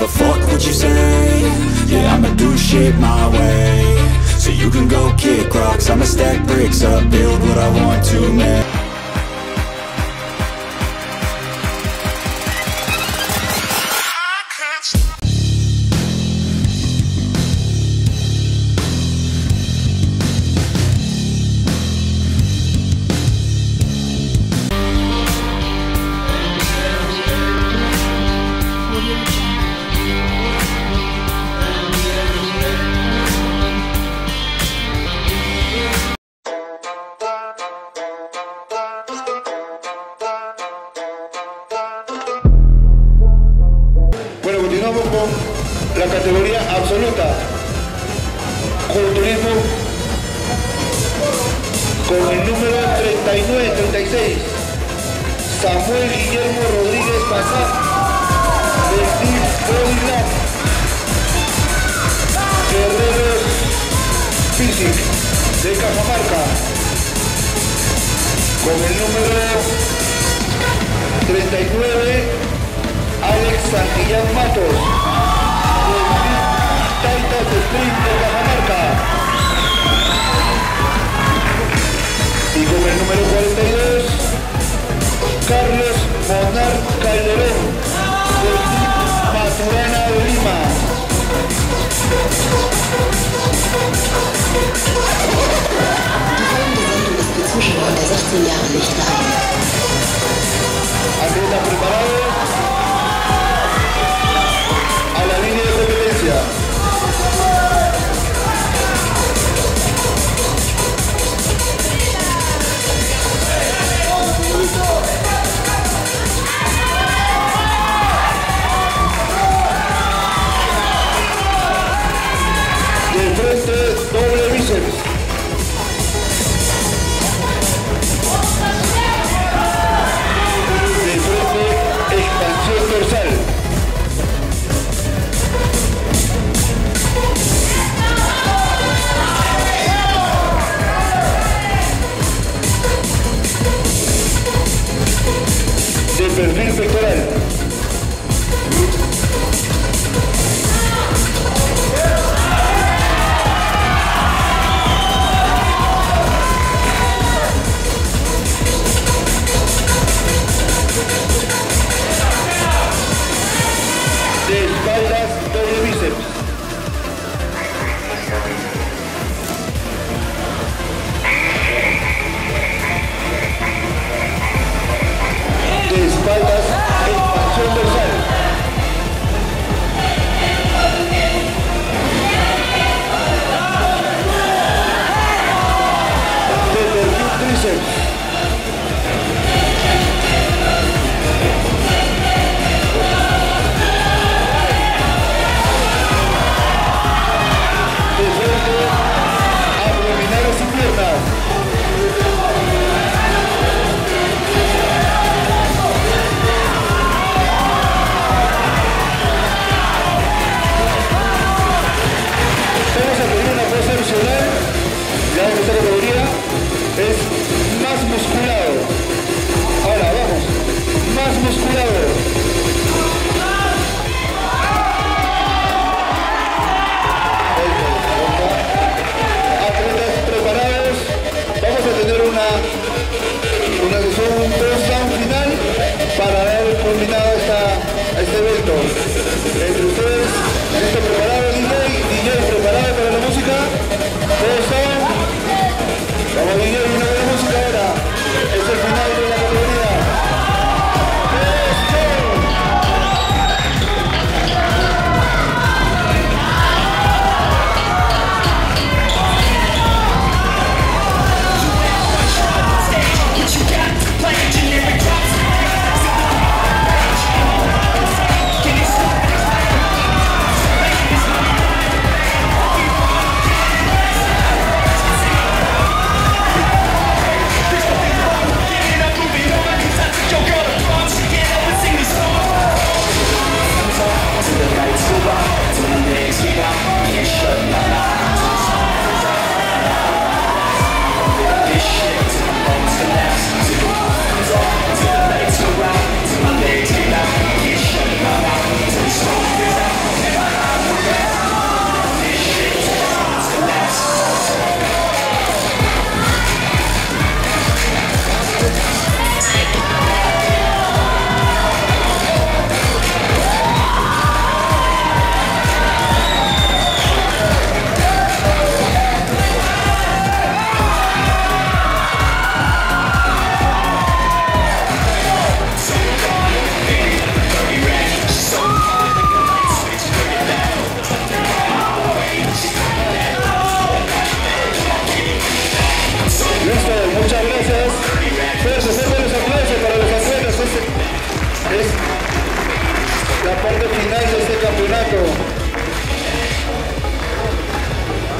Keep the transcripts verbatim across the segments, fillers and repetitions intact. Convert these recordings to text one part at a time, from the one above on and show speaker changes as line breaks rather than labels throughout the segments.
fuck what you say? Yeah, I'ma do shit my way. So you can go kick rocks, I'ma stack bricks up, build what I want to, man.
Bueno, continuamos con la categoría absoluta. Culturismo con el número treinta y nueve treinta y seis. Samuel Guillermo Rodríguez Mazá, del Team Bodyland. Guerreros Physic, de Cajamarca. Con el número treinta y nueve. Alex Santillán Matos, del Team Taitas Sprint de Cajamarca. Y con el número cuarenta y dos, Carlos Monar Calderón, del Team Maturana de Lima.
Die folgende Sendung ist für Zuschauer unter sechzehn Jahren nicht geeignet.
Atleta preparado. A la línea de competencia. De frente, doble bíceps. De frente, expansión dorsal. De perfil pectoral. De espaldas, doble bíceps. De espaldas, expansión dorsal. De perfil tríceps.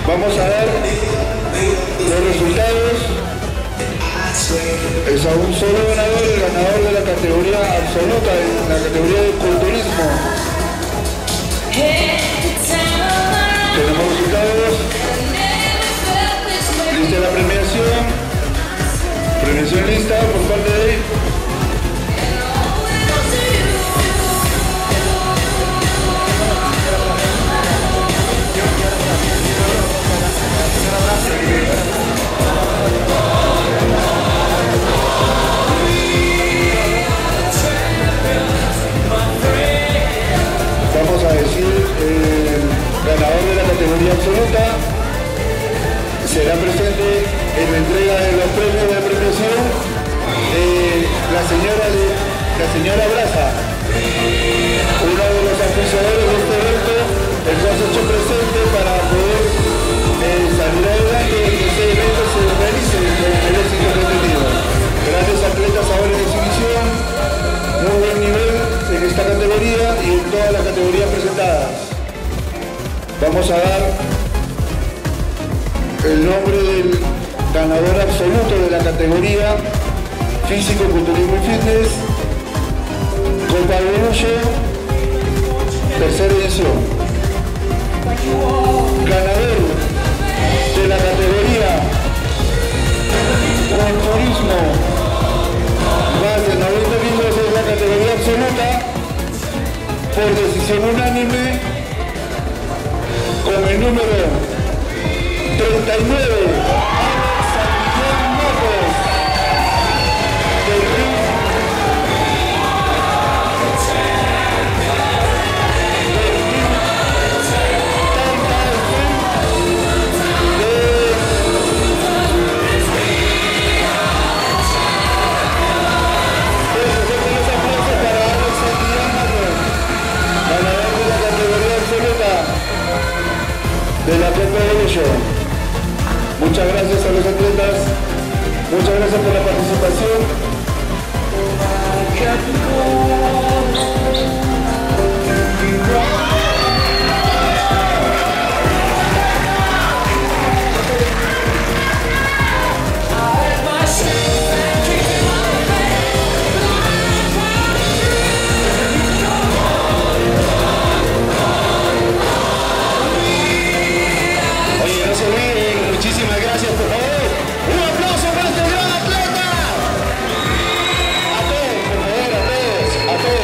Vamos a dar los resultados. Es a un solo ganador, el ganador de la categoría absoluta, en la categoría de culturismo. Tenemos resultados. Lista de la premiación. Premiación lista por parte de... Vamos a decir el ganador de la categoría absoluta. Será presente en la entrega de los premios de la premiación eh, la señora de, la señora Braza, uno de los auspiciadores de este evento, el cual se ha hecho presente para poder eh, salir adelante y que este evento se realice con el éxito pretendido. Grandes atletas ahora en exhibición, muy buen nivel en esta categoría y en todas las categorías presentadas. Vamos a dar el nombre del ganador absoluto de la categoría Físico, Culturismo y Fitness, Copa Orgullo, tercera edición. Ganador de la categoría Culturismo, más de noventa libros es la categoría absoluta, por decisión unánime, con el número treinta y nueve, San Marcos, del Río. De la Copa Orgullo. Muchas gracias a los atletas, muchas gracias por la participación. A todos,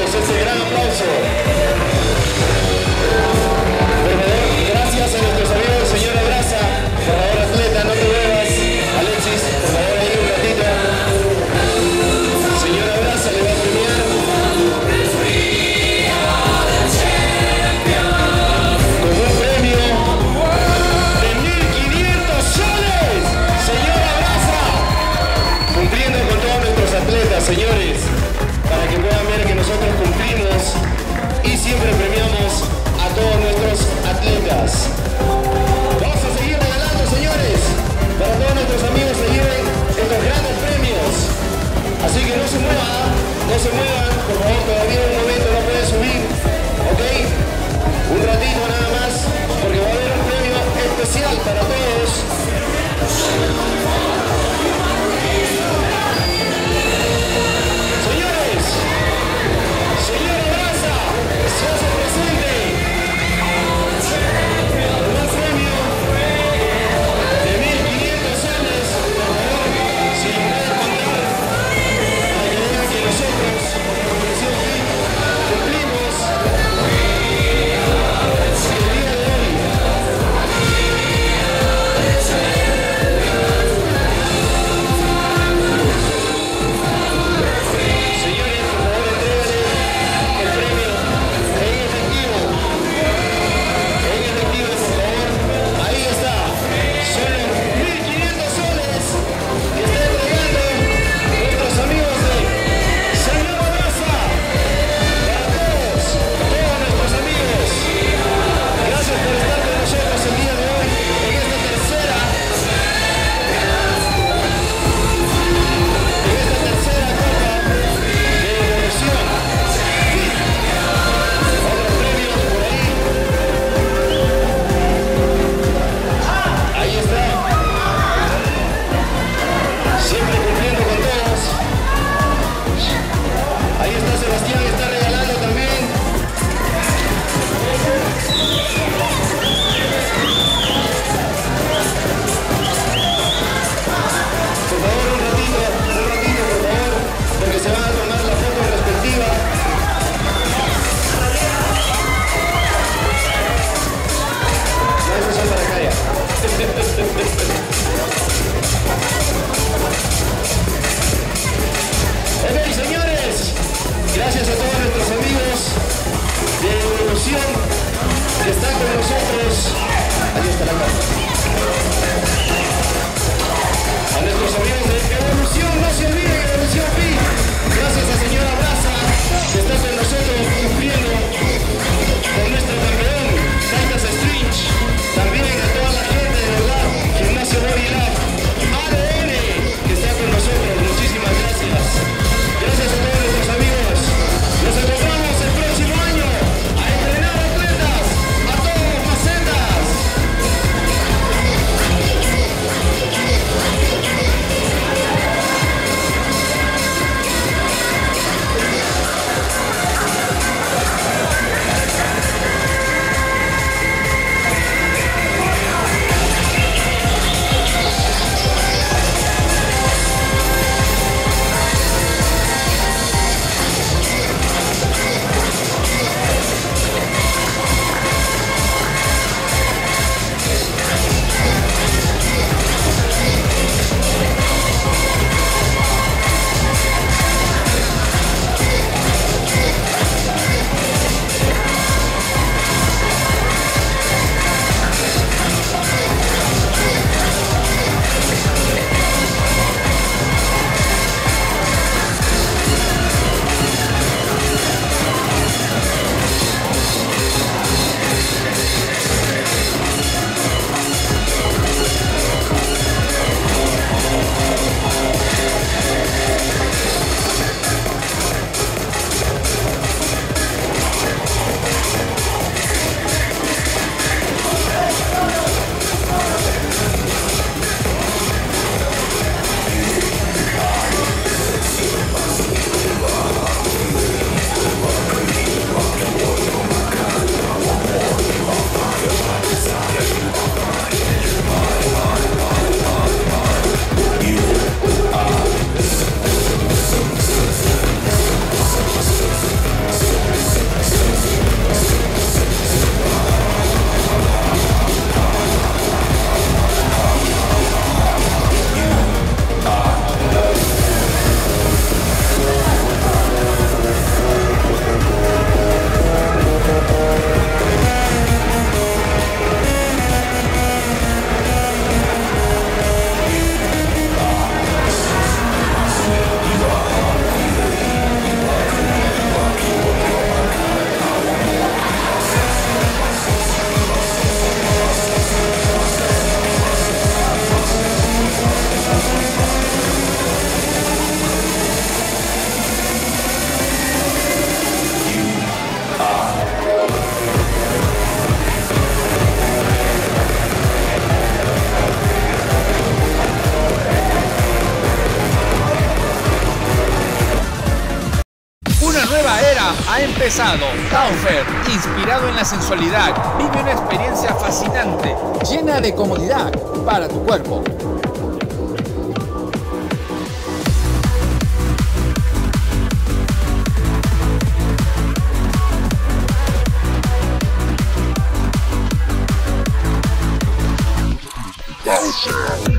Ahí está la casa. A nuestros amigos de Evolución, no se olviden, Evolución P. Gracias a señora Braza, que está con nosotros cumpliendo con nuestro campeón, Titus Stringe. También a toda la gente de verdad, Gimnasio Body Lab, A D N, que está con nosotros. Muchísimas gracias. Gracias a todos nuestros amigos. Nos encontramos el próximo año a entrenar atletas, a todos facetas.
Ha empezado. Taufer, inspirado en la sensualidad, vive una experiencia fascinante, llena de comodidad para tu cuerpo.
Taufer.